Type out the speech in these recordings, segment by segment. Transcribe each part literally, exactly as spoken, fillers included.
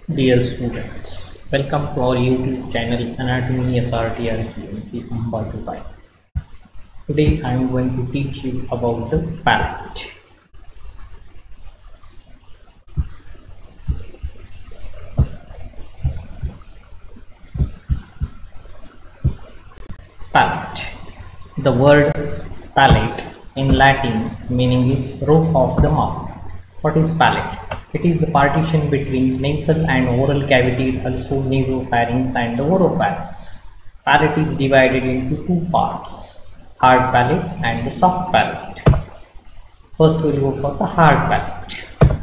Dear students, welcome to our YouTube channel Anatomy S R T R G M C Part. Today I am going to teach you about the palate. Palate. The word palate in Latin meaning is roof of the mouth. What is palate? It is the partition between nasal and oral cavities, also nasopharynx and the oropharynx. Palate is divided into two parts, hard palate and the soft palate. First we will go for the hard palate.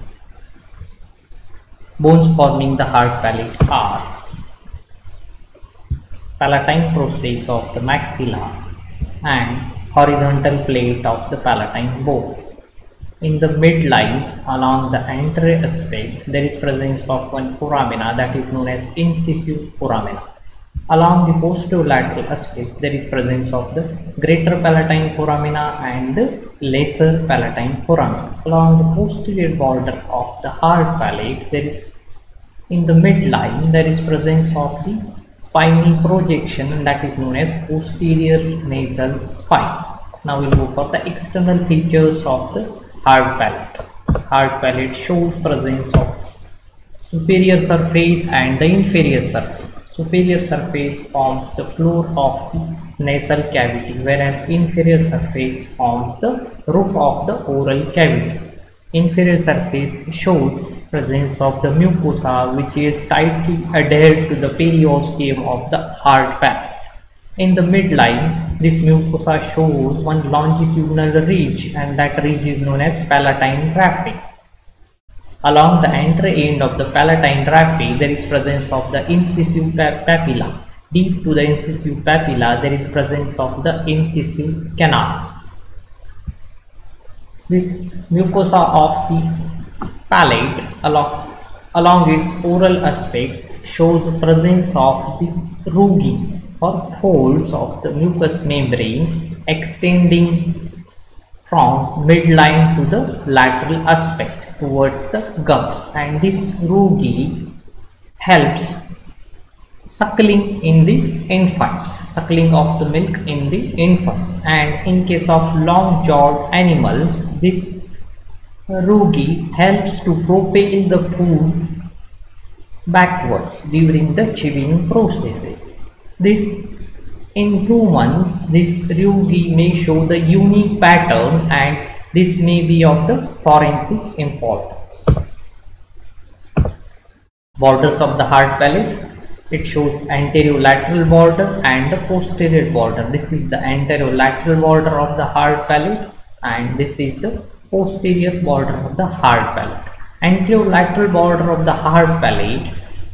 Bones forming the hard palate are palatine process of the maxilla and horizontal plate of the palatine bone. In the midline along the anterior aspect there is presence of one foramina that is known as incisive foramina. Along the posterolateral aspect there is presence of the greater palatine foramina and the lesser palatine foramina. Along the posterior border of the hard palate there is in the midline there is presence of the spinal projection that is known as posterior nasal spine. Now we will go for the external features of the hard palate. Hard palate shows presence of superior surface and the inferior surface. Superior surface forms the floor of the nasal cavity, whereas inferior surface forms the roof of the oral cavity. Inferior surface shows presence of the mucosa, which is tightly adhered to the periosteum of the hard palate. In the midline, this mucosa shows one longitudinal ridge, and that ridge is known as palatine raphe. Along the anterior end of the palatine raphe, there is presence of the incisive papilla. Deep to the incisive papilla, there is presence of the incisive canal. This mucosa of the palate along, along its oral aspect shows the presence of the rugae or folds of the mucous membrane extending from midline to the lateral aspect towards the gums, and this rugae helps suckling in the infants, suckling of the milk in the infants, and in case of long-jawed animals this rugae helps to propel the food backwards during the chewing processes. This in humans, this rugae may show the unique pattern, and this may be of the forensic importance. Borders of the hard palate. It shows anterolateral border and the posterior border. This is the anterolateral border of the hard palate, and this is the posterior border of the hard palate. Anterolateral border of the hard palate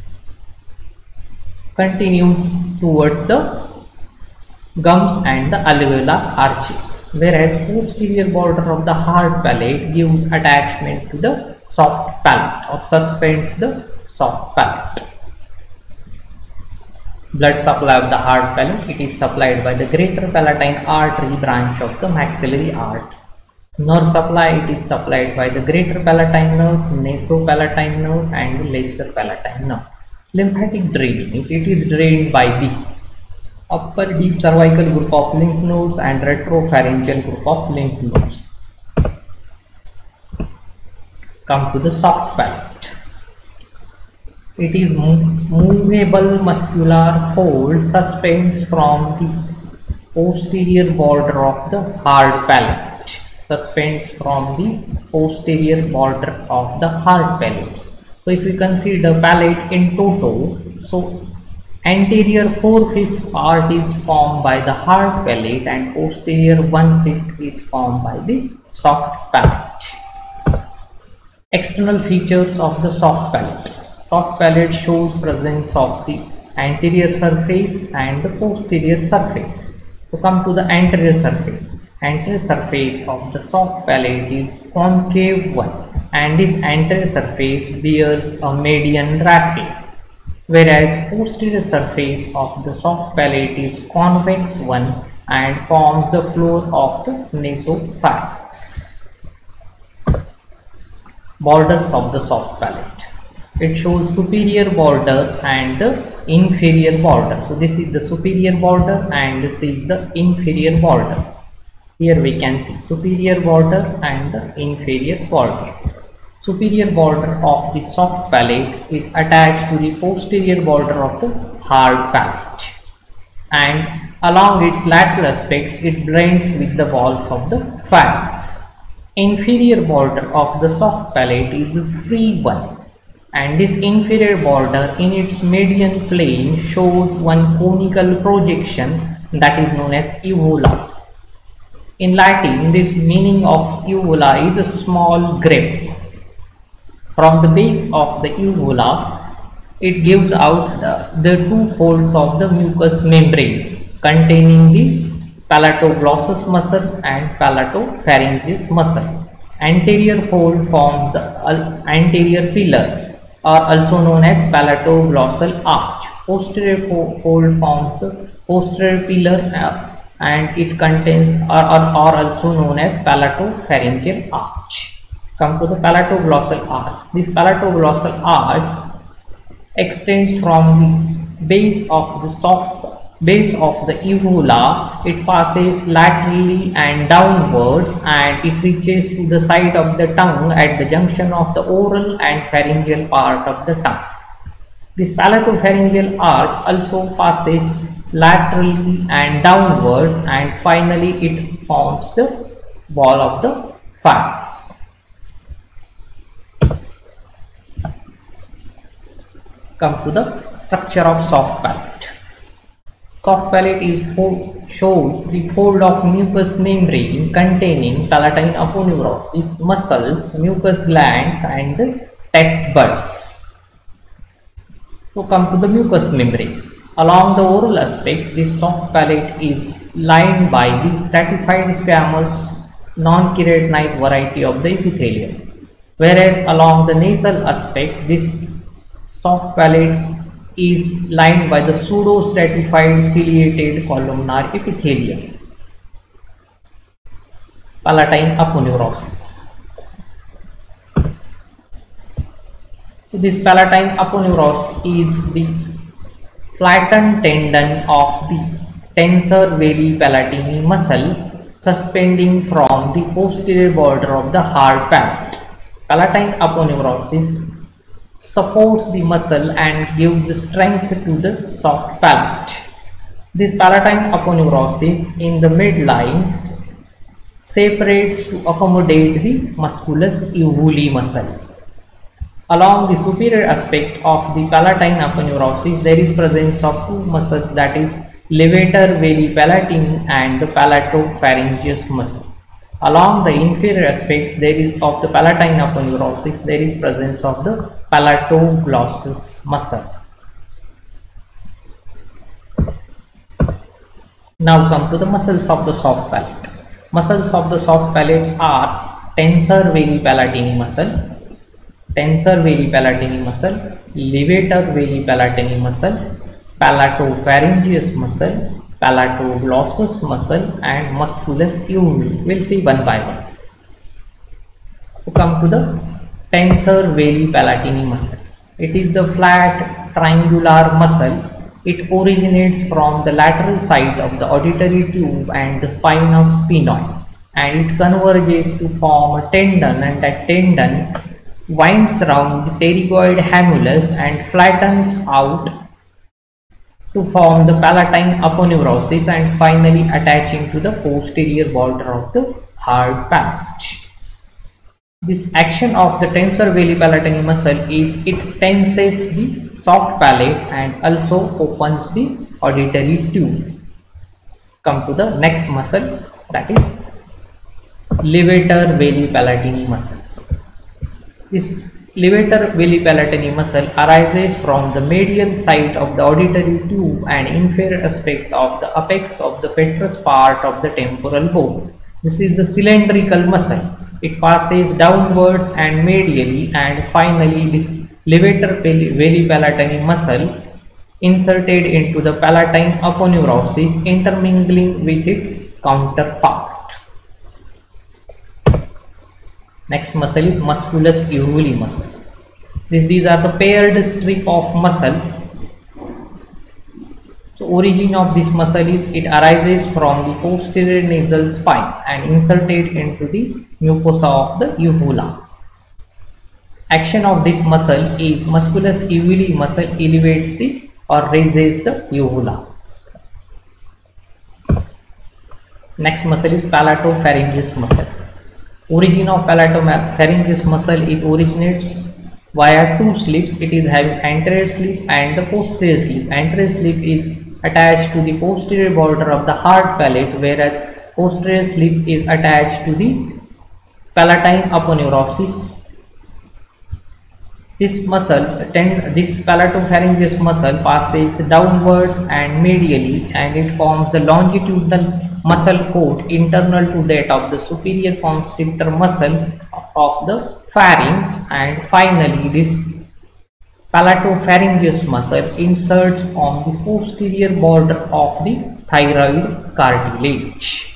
continues towards the gums and the alveolar arches, whereas posterior border of the hard palate gives attachment to the soft palate or suspends the soft palate. Blood supply of the hard palate. It is supplied by the greater palatine artery branch of the maxillary artery. Nerve supply. It is supplied by the greater palatine nerve, nasopalatine nerve and lesser palatine nerve. Lymphatic draining. It is drained by the upper deep cervical group of lymph nodes and retropharyngeal group of lymph nodes. Come to the soft palate. It is movable muscular fold suspends from the posterior border of the hard palate. Suspends from the posterior border of the hard palate. So if we consider palate in toto, so anterior four-fifth part is formed by the hard palate and posterior one-fifth is formed by the soft palate. External features of the soft palate. Soft palate shows presence of the anterior surface and the posterior surface. So come to the anterior surface. Anterior surface of the soft palate is concave one, and this anterior surface bears a median raphe, whereas posterior surface of the soft palate is convex one and forms the floor of the nasopharynx. Borders of the soft palate. it shows superior border and the inferior border. So this is the superior border and this is the inferior border. Here we can see superior border and the inferior border. Superior border of the soft palate is attached to the posterior border of the hard palate, and along its lateral aspects it blends with the walls of the pharynx. Inferior border of the soft palate is a free one, and this inferior border in its median plane shows one conical projection that is known as uvula. In Latin, this meaning of uvula is a small grape. From the base of the uvula, it gives out the, the two folds of the mucous membrane containing the palatoglossus muscle and palatopharyngeus muscle. Anterior fold forms the anterior pillar, or also known as palatoglossal arch. Posterior fold forms the posterior pillar uh, and it contains or, or, or also known as palatopharyngeal arch. Come to the palatoglossal arch. This palatoglossal arch extends from the base of the soft base of the uvula. It passes laterally and downwards, and it reaches to the side of the tongue at the junction of the oral and pharyngeal part of the tongue. This palatopharyngeal arch also passes laterally and downwards, and finally it forms the wall of the pharynx. Come to the structure of soft palate. Soft palate is shows the fold of mucous membrane containing palatine aponeurosis, muscles, mucous glands, and taste buds. So come to the mucous membrane. Along the oral aspect, this soft palate is lined by the stratified squamous non-keratinized variety of the epithelium, whereas along the nasal aspect, this soft palate is lined by the pseudo-stratified ciliated columnar epithelium. Palatine aponeurosis. So this palatine aponeurosis is the flattened tendon of the tensor veli palatini muscle suspending from the posterior border of the hard palate. Palatine aponeurosis supports the muscle and gives strength to the soft palate. This palatine aponeurosis in the midline separates to accommodate the musculus uvuli muscle. Along the superior aspect of the palatine aponeurosis, there is presence of two muscles, that is levator veli palatini and the palatopharyngeus muscle. Along the inferior aspect there is of the palatine aponeurosis, there is presence of the palatoglossus muscle. Now come to the muscles of the soft palate. Muscles of the soft palate are tensor veli palatini muscle, tensor veli palatini muscle, levator veli palatini muscle, palatopharyngeus muscle, palatoglossus muscle, and musculus uvuli. We'll see one by one. To come to the tensor veli palatini muscle. It is the flat triangular muscle. It originates from the lateral side of the auditory tube and the spine of sphenoid, and it converges to form a tendon, and that tendon winds around the pterygoid hamulus and flattens out to form the palatine aponeurosis, and finally attaching to the posterior border of the hard palate. This action of the tensor veli palatini muscle is it tenses the soft palate and also opens the auditory tube. Come to the next muscle, that is levator veli palatini muscle. This levator veli palatini muscle arises from the medial side of the auditory tube and inferior aspect of the apex of the petrous part of the temporal bone. This is the cylindrical muscle. It passes downwards and medially, and finally this levator veli palatini muscle inserted into the palatine aponeurosis, intermingling with its counterpart. Next muscle is musculus uvuli muscle. This, these are the paired strip of muscles. So origin of this muscle is it arises from the posterior nasal spine and inserted into the mucosa of the uvula. Action of this muscle is musculus uvulae muscle elevates the or raises the uvula. Next muscle is palatopharyngeus muscle. Origin of palatopharyngeus muscle, it originates via two slips. It is having anterior slip and the posterior slip. Anterior slip is attached to the posterior border of the hard palate, whereas posterior slip is attached to the palatine aponeurosis. This muscle, tend, this palatopharyngeus muscle passes downwards and medially, and it forms the longitudinal muscle cord internal to that of the superior constrictor muscle of the pharynx, and finally this palatopharyngeus muscle inserts on the posterior border of the thyroid cartilage.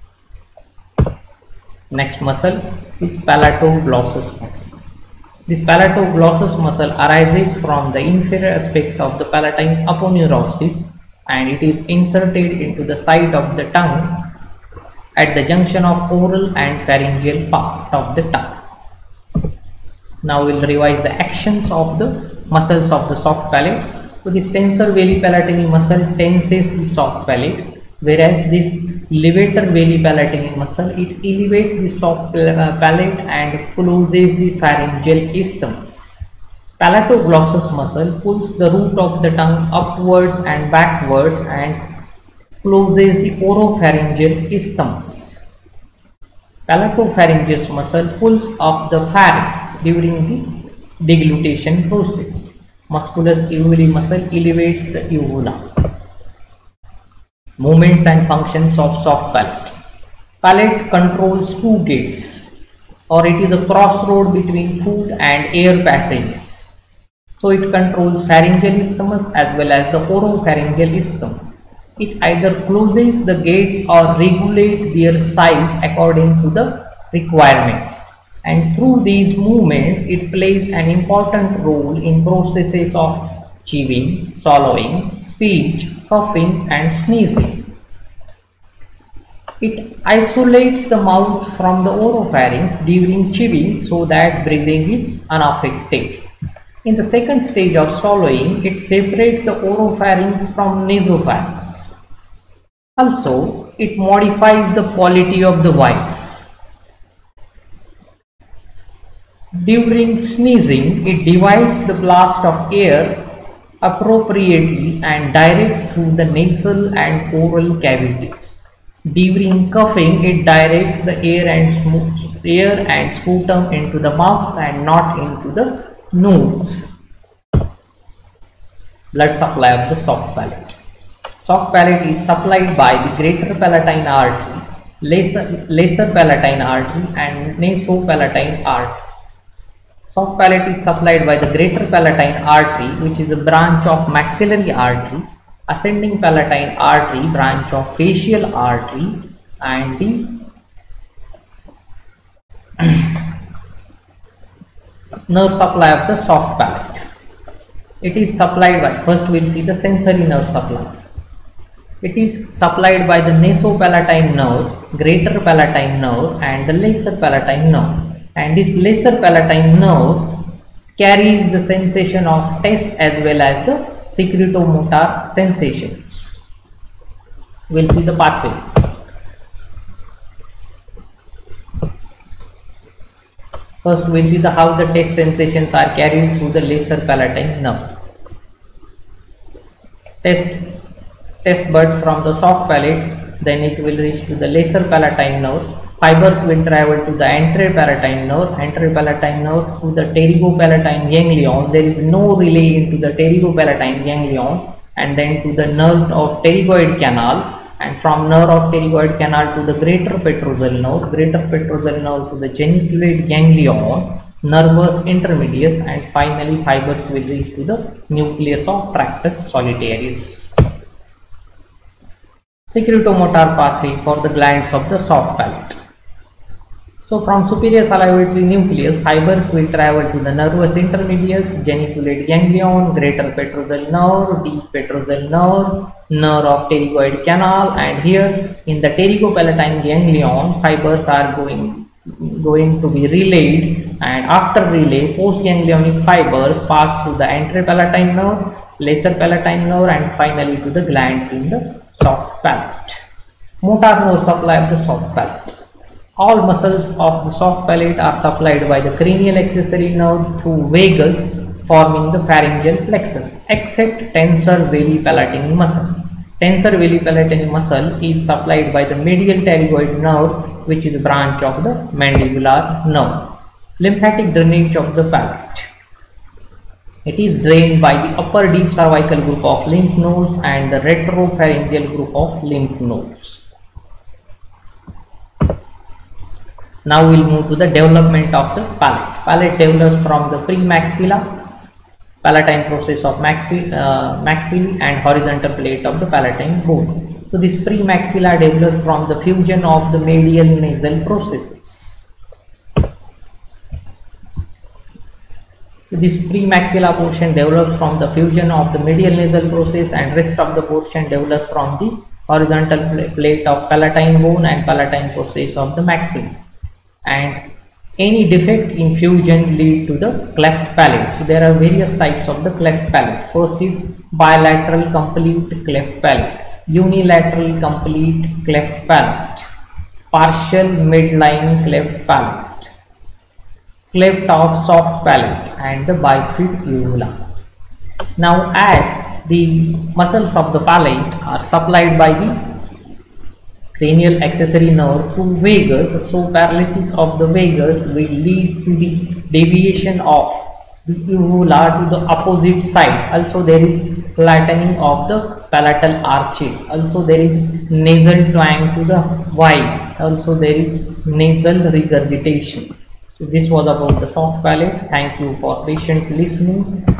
Next muscle is palatoglossus muscle. This palatoglossus muscle arises from the inferior aspect of the palatine aponeurosis, and it is inserted into the side of the tongue at the junction of oral and pharyngeal part of the tongue. Now we will revise the actions of the muscles of the soft palate. So this tensor veli palatini muscle tenses the soft palate, whereas this levator veli palatini muscle, it elevates the soft palate and closes the pharyngeal isthmus. Palatoglossus muscle pulls the root of the tongue upwards and backwards and closes the oropharyngeal isthmus. Palatopharyngeus muscle pulls up the pharynx during the deglutition process. Musculus uvulae muscle elevates the uvula. Movements and functions of soft palate. Palate controls two gates, or it is a crossroad between food and air passages. So it controls pharyngeal isthmus as well as the oropharyngeal isthmus. It either closes the gates or regulates their size according to the requirements. And through these movements, it plays an important role in processes of chewing, swallowing, speech, coughing and sneezing. It isolates the mouth from the oropharynx during chewing so that breathing is unaffected. In the second stage of swallowing, it separates the oropharynx from nasopharynx. Also, it modifies the quality of the voice. During sneezing, it divides the blast of air appropriately and directs through the nasal and oral cavities. During coughing, it directs the air and, air and sputum into the mouth and not into the nose. Blood supply of the soft palate. Soft palate is supplied by the greater palatine artery, lesser, lesser palatine artery and nasopalatine artery. Soft palate is supplied by the greater palatine artery, which is a branch of maxillary artery, ascending palatine artery, branch of facial artery, and the nerve supply of the soft palate. It is supplied by, first we will see the sensory nerve supply. It is supplied by the nasopalatine nerve, greater palatine nerve and the lesser palatine nerve. And this lesser palatine nerve carries the sensation of taste as well as the secretomotor sensations. We will see the pathway. First we will see the how the taste sensations are carried through the lesser palatine nerve. Taste, taste buds from the soft palate, then it will reach to the lesser palatine nerve. Fibers will travel to the anterior palatine nerve, anterior palatine nerve to the pterygopalatine ganglion. There is no relay into the pterygopalatine ganglion, and then to the nerve of pterygoid canal, and from nerve of pterygoid canal to the greater petrosal nerve, greater petrosal nerve to the geniculate ganglion, nervus intermedius, and finally fibers will reach to the nucleus of tractus solitarius. Secretomotor pathway for the glands of the soft palate. So from superior salivatory nucleus, fibers will travel to the nervous intermediates, geniculate ganglion, greater petrosal nerve, deep petrosal nerve, nerve of pterygoid canal, and here in the pterygopalatine ganglion, fibers are going going to be relayed, and after relay, postganglionic fibers pass through the anteropalatine nerve, lesser palatine nerve, and finally to the glands in the soft palate. Motor nerve supply of the soft palate. All muscles of the soft palate are supplied by the cranial accessory nerve through vagus, forming the pharyngeal plexus, except tensor veli palatine muscle. Tensor veli palatine muscle is supplied by the medial pterygoid nerve, which is a branch of the mandibular nerve. Lymphatic drainage of the palate. It is drained by the upper deep cervical group of lymph nodes and the retropharyngeal group of lymph nodes. Now we will move to the development of the palate. Palate develops from the premaxilla, palatine process of maxi, uh, maxillae and horizontal plate of the palatine bone. So this premaxilla develops from the fusion of the medial nasal processes. So this premaxilla portion develops from the fusion of the medial nasal process, and rest of the portion develops from the horizontal plate of palatine bone and palatine process of the maxilla. And any defect in fusion lead to the cleft palate. So there are various types of the cleft palate. First is bilateral complete cleft palate, unilateral complete cleft palate, partial midline cleft palate, cleft of soft palate, and the bifid uvula. Now as the muscles of the palate are supplied by the cranial accessory nerve through vagus, so paralysis of the vagus will lead to the deviation of the uvula to the opposite side. Also there is flattening of the palatal arches. Also there is nasal twang to the voids. Also there is nasal regurgitation. So this was about the soft palate. Thank you for patient listening.